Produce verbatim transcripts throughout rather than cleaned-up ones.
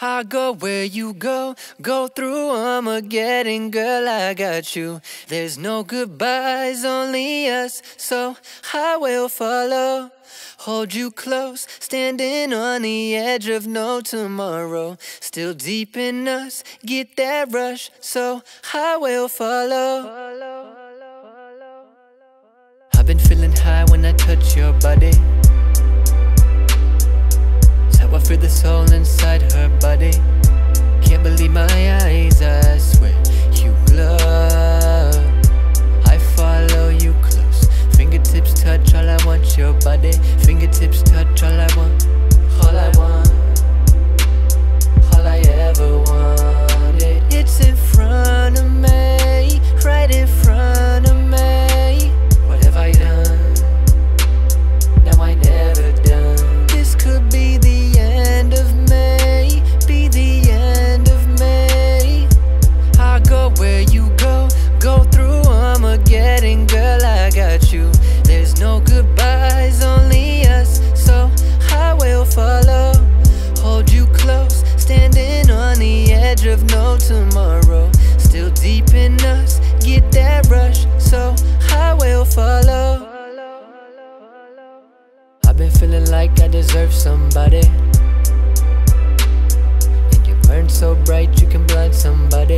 I go where you go, go through Armageddon, girl, I got you. There's no goodbyes, only us, so I will follow. Hold you close, standing on the edge of no tomorrow. Still deep in us, get that rush, so I will follow. I've been feeling high when I touch your body. I feel the soul inside her body. Can't believe my eyes, I swear you glow. I follow you close. Fingertips touch, all I want your body. Fingertips touch, all I want. All I want. All I ever wanted. It's in front of me, right in front of me. What have I done? Now I never done. This could be the end of me, be the end of me. I go where you go, go through Armageddon, girl, I got you. There's no goodbyes, only us, so I will follow. Hold you close, standing on the edge of no tomorrow. Still deep in us, get that rush, so I will follow. I've been feeling like I deserve somebody. Burn so bright you can blind somebody.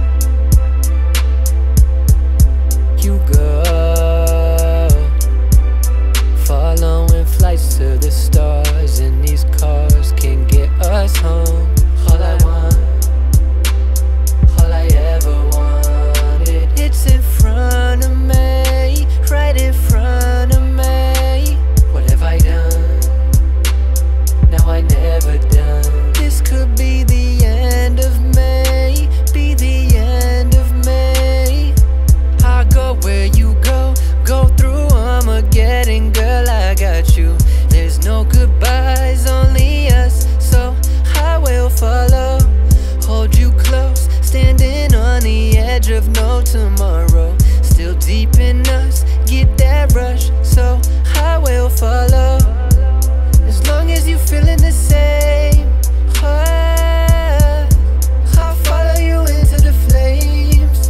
You go following flights to the stars, and these cars can get us home. All I want, all I ever wanted. It's in front of me, right in front of me. What have I done? Now I never done. This could be the end of me, be the end of me. I go where you go, go through Armageddon, girl, I got you. There's no goodbyes, only us, so I will follow. Hold you close, standing on the edge of no tomorrow. Still deep in us, get that rush, so I will follow. As long as you feeling the same, oh, I'll follow you into the flames.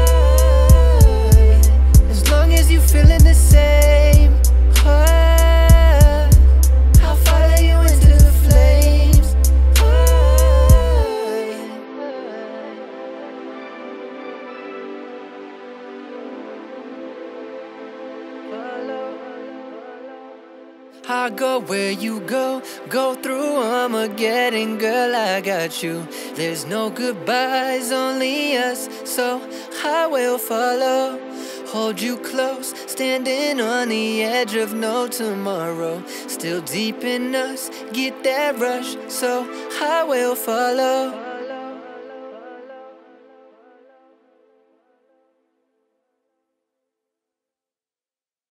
Oh, as long as you feeling the same, oh, I'll follow you into the flames. I go where you go, go through Armageddon, girl, I got you. There's no goodbyes, only us, so I will follow. Hold you close, standing on the edge of no tomorrow. Still deep in us, get that rush, so I will follow.